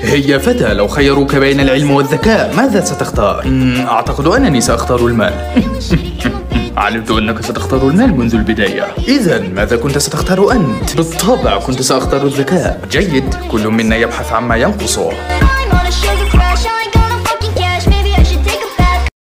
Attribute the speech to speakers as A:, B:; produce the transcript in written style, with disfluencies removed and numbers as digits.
A: هيا فتى، لو خيروك بين العلم والذكاء ماذا ستختار؟ أعتقد أنني سأختار المال. علمت أنك ستختار المال منذ البداية. إذا ماذا كنت ستختار أنت؟ بالطبع كنت سأختار الذكاء. جيد، كل منا يبحث عما ينقصه.